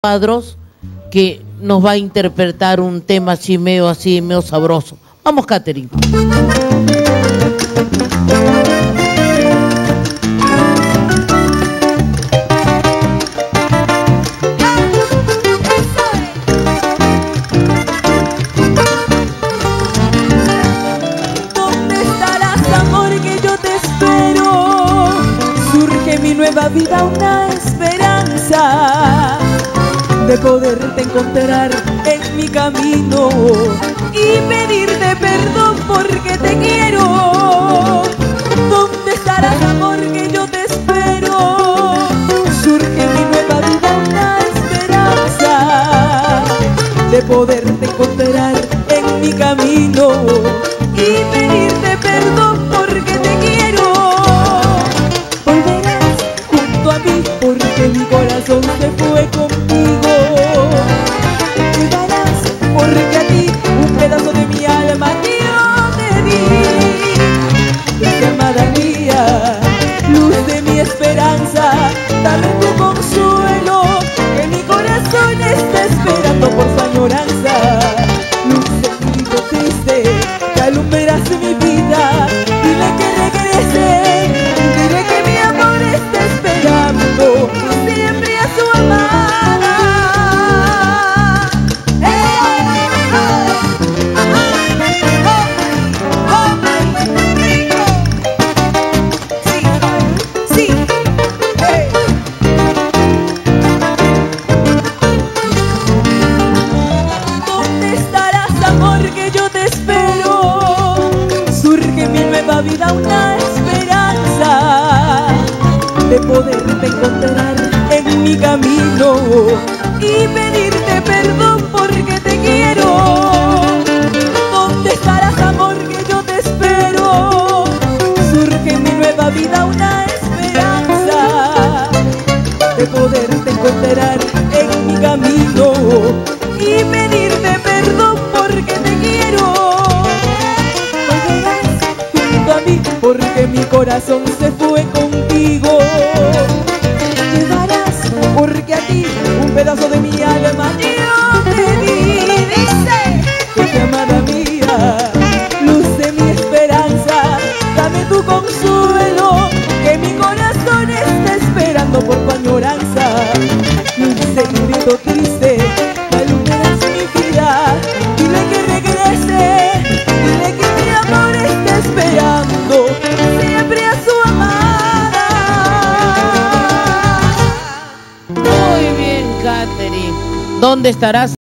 Cuadros, que nos va a interpretar un tema así medio sabroso. Vamos, Catherine. ¿Dónde estarás, amor, que yo te espero? Surge mi nueva vida, una esperanza de poderte encontrar en mi camino y pedirte perdón porque te quiero. ¿Dónde estarás, amor, que yo te espero? Surge mi nueva vida, una esperanza de poderte encontrar en mi camino y pedirte perdón porque te quiero. Volverás junto a mí porque mi corazón se fue contigo. Llegarás porque a ti un pedazo de mi alma yo te di. Dulce amada mía, luz de mi esperanza, dame tu consuelo, que mi corazón está esperando por su añoranza. Luz de mi vida triste, que alumbras mi vida, dile que regrese, dile que mi amor está esperando siempre a su amada. Vida, una esperanza de poderte encontrar en mi camino y pedirte perdón porque te quiero. ¿Dónde estarás, amor, que yo te espero? Surge en mi nueva vida una esperanza de poderte encontrar en mi camino y pedirte perdón porque te quiero. Porque mi corazón se fue contigo. Llegarás porque a ti un pedazo de mi alma yo te di. Dice que amada mía, luz de mi esperanza, dame tu consuelo, que mi corazón está esperando por tu añoranza. Dulce grito triste, que alumbras mi vida, dile que regrese, dile que mi amor está esperando siempre a su amada. Muy bien, Catherine. ¿Dónde estarás?